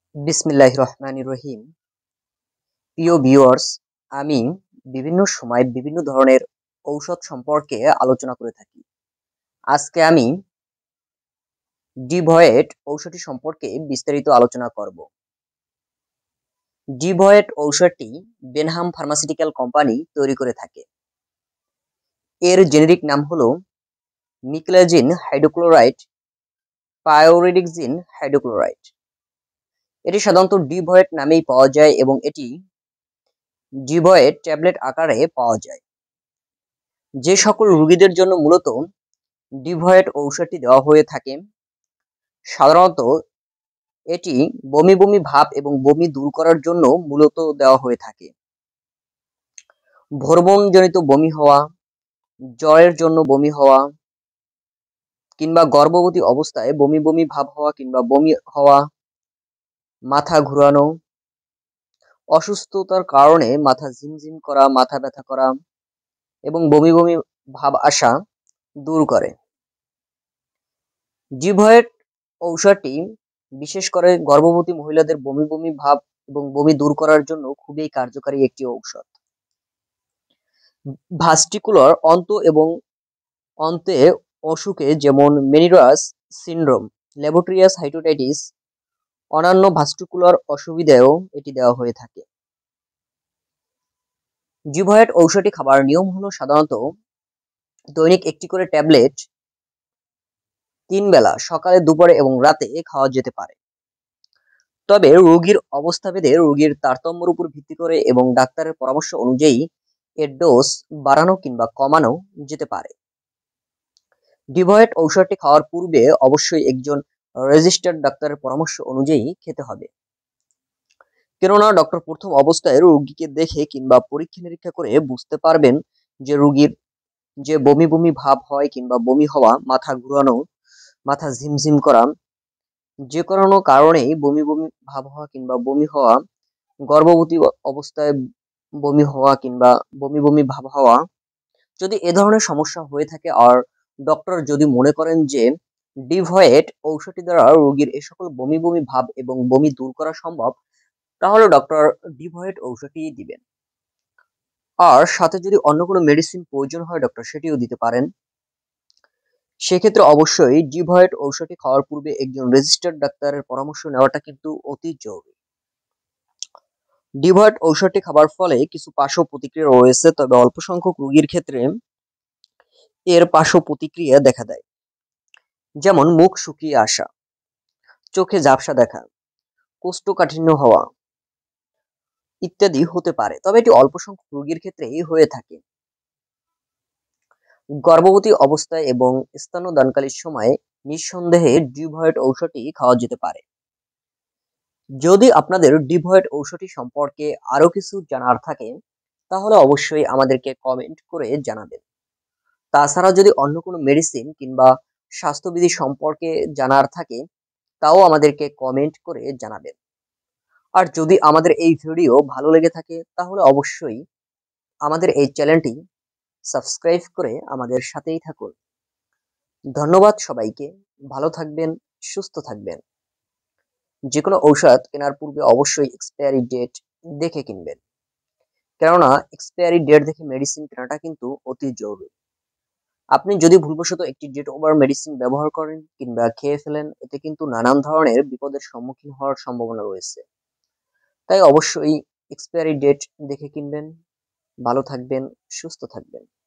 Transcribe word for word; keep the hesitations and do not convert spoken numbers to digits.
বিসমিল্লাহির রহমানির রহিম। প্রিয় ভিউয়ার্স, আমি বিভিন্ন সময় বিভিন্ন ধরনের ঔষধ সম্পর্কে আলোচনা করে থাকি। আজকে আমি ডিভয়েড ঔষধটি সম্পর্কে বিস্তারিত আলোচনা করব। ডিভয়েড ঔষধটি বেনহাম ফার্মাসিউটিক্যাল কোম্পানি তৈরি করে থাকে। এর জেনেরিক নাম হলো নিক্লেজিন হাইড্রোক্লোরাইড পায়োরিডিক্সিন হাইড্রোক্লোরাইড। এটি সাধারণত ডিভয়েড নামেই পাওয়া যায় এবং এটি ডিভয়েড ট্যাবলেট আকারে পাওয়া যায়। যে সকল রোগীদের জন্য মূলত ডিভয়েড ঔষধটি দেওয়া হয়ে থাকে, সাধারণত এটি বমি বমি ভাব এবং বমি দূর করার জন্য মূলত দেওয়া হয়ে থাকে। হরমোনজনিত বমি হওয়া, জ্বরের জন্য বমি হওয়া, কিংবা গর্ভবতী অবস্থায় বমি বমি ভাব হওয়া কিংবা বমি হওয়া, মাথা ঘুরানো, অসুস্থতার কারণে মাথা ঝিমঝিম করা, মাথা ব্যথা করা এবং বমি বমি ভাব আসা দূর করে। ডিভয়েড ঔষধটি বিশেষ করে গর্ভবতী মহিলাদের বমি বমি ভাব এবং বমি দূর করার জন্য খুবই কার্যকারী একটি ঔষধ। ভাস্টিকুলার অন্ত এবং অন্তে অসুখে যেমন মেনিরাস সিনড্রোম, ল্যাবোট্রিয়াস হাইটোটাইটিস, অন্যান্য ভাস্টিকুলার অসুবিধায়ও এটি দেওয়া হয়ে থাকে। ডিভয়েড ঔষধটি খাবার নিয়ম হলো সাধারণত দৈনিক একটি করে ট্যাবলেট তিন বেলা সকালে, দুপুরে এবং রাতে খাওয়া যেতে পারে। তবে রোগীর অবস্থাভেদে রোগীর তারতম্যের উপর ভিত্তি করে এবং ডাক্তারের পরামর্শ অনুযায়ী এর ডোজ বাড়ানো কিংবা কমানো যেতে পারে। ডিভয়েড ঔষধটি খাওয়ার পূর্বে অবশ্যই একজন রেজিস্টার্ড ডাক্তারের পরামর্শ অনুযায়ী খেতে হবে, কেননা ডক্টর প্রথম অবস্থায় রোগীকে দেখে কিংবা পরীক্ষা নিরীক্ষা করে বুঝতে পারবেন যে রোগীর যে বমি বমি ভাব হয় কিংবা বমি হওয়া, মাথা ঘুরানো, মাথা ঝিমঝিম করা, যে কোনো কারণেই বমি বমি ভাব হওয়া কিংবা বমি হওয়া, গর্ভবতী অবস্থায় বমি হওয়া কিংবা বমি বমি ভাব হওয়া, যদি এ ধরনের সমস্যা হয়ে থাকে আর ডক্টর যদি মনে করেন যে ডিভয়েড ঔষধটি দ্বারা রোগীর এ সকল বমি বমি ভাব এবং বমি দূর করা সম্ভব, তাহলে ডক্টর ডিভয়েড ঔষধটি দিবেন। আর সাথে যদি অন্য কোনো মেডিসিন প্রয়োজন হয় ডক্টর সেটিও দিতে পারেন। সেক্ষেত্রে অবশ্যই ডিভয়েড ঔষধটি খাওয়ার পূর্বে একজন রেজিস্টার্ড ডাক্তারের পরামর্শ নেওয়াটা কিন্তু অতি জরুরি। ডিভয়েড ঔষধটি খাবার ফলে কিছু পার্শ্ব প্রতিক্রিয়া রয়েছে, তবে অল্প সংখ্যক রোগীর ক্ষেত্রে এর পার্শ্ব প্রতিক্রিয়া দেখা দেয়, যেমন মুখ শুকিয়ে আসা, চোখে ঝাপসা দেখা, কোষ্ঠকাঠিন্য হওয়া ইত্যাদি হতে পারে, তবে এটি অল্প সংখ্যক রোগীর ক্ষেত্রেই হয়ে থাকে। গর্ভবতী অবস্থায় এবং স্তন্যদানকালীন সময়ে নিঃসন্দেহে ডিভয়েড ঔষধটি খাওয়া যেতে পারে। যদি আপনাদের ডিভয়েড ঔষধটি সম্পর্কে আরো কিছু জানার থাকে তাহলে অবশ্যই আমাদেরকে কমেন্ট করে জানাবেন। তাছাড়া যদি অন্য কোনো মেডিসিন কিংবা স্বাস্থ্যবিধি সম্পর্কে জানার থাকে তাও আমাদেরকে কমেন্ট করে জানাবেন। আর যদি আমাদের এই ভিডিও ভালো লেগে থাকে তাহলে অবশ্যই আমাদের এই চ্যানেলটি সাবস্ক্রাইব করে আমাদের সাথেই থাকুন। ধন্যবাদ সবাইকে। ভালো থাকবেন, সুস্থ থাকবেন। যে কোনো ঔষধ কেনার পূর্বে অবশ্যই এক্সপায়ারি ডেট দেখে কিনবেন, কেননা এক্সপায়ারি ডেট দেখে মেডিসিন কেনাটা কিন্তু অতি জরুরি। আপনি যদি ভুলবশত একটি ডেট ওভার মেডিসিন ব্যবহার করেন কিংবা খেয়ে ফেলেন, এতে কিন্তু নানান ধরনের বিপদের সম্মুখীন হওয়ার সম্ভাবনা রয়েছে। তাই অবশ্যই এক্সপায়ারি ডেট দেখে কিনবেন। ভালো থাকবেন, সুস্থ থাকবেন।